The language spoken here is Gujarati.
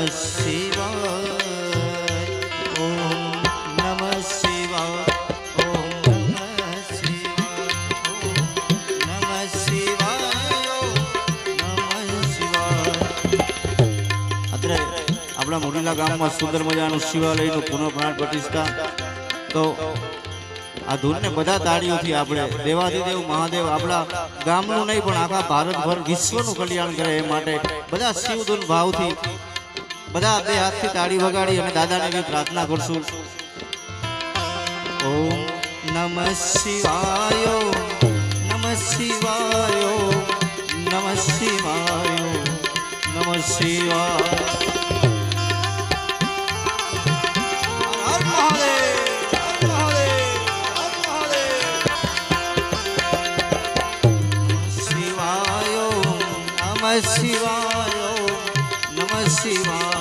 શિવાય ઓમ નમઃ શિવાય ઓમ નમઃ શિવાય ઓમ નમઃ શિવાય અત્રે આપણા મોડીલા ગામમાં સુંદર મજાનું શિવાલયનું પુનઃ પ્રાણ પ્રતિષ્ઠા તો આ ધૂનને બધા તાળીઓથી આપણે દેવાધિદેવ મહાદેવ આપણા ગામનું નહીં પણ આખા ભારતભર વિશ્વનું કલ્યાણ કરે એ માટે બધા શિવધૂન ભાવથી બધા બે હાથથી તાળી વગાડી અને દાદાને બી પ્રાર્થના કરશું ઓમ નમઃ શિવાય નમઃ શિવાય નમઃ શિવાય નમઃ શિવાય શિવાય નમઃ શિવાય